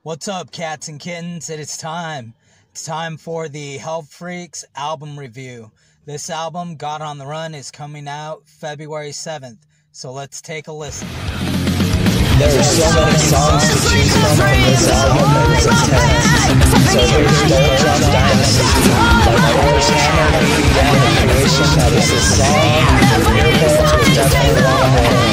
What's up, cats and kittens? It is time. It's time for the Hellfreaks album review. This album, God on the Run, is coming out February 7th. So let's take a listen. There are so many songs to choose from this album, it's intense. So here's Doldrum Dynasty, my first hammer and began the creation that is this song. Your earphones will definitely want more.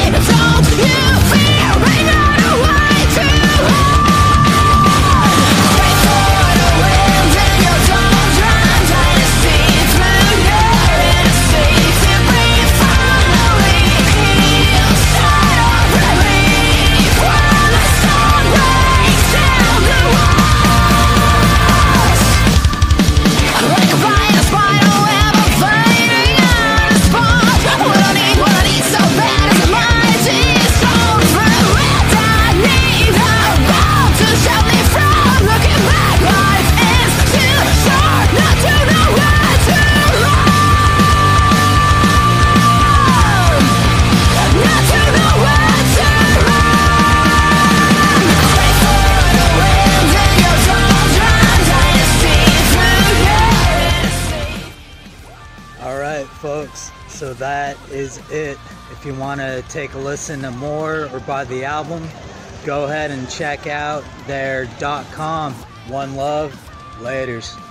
Alright folks, so that is it. If you want to take a listen to more or buy the album, go ahead and check out their .com. One love, laters.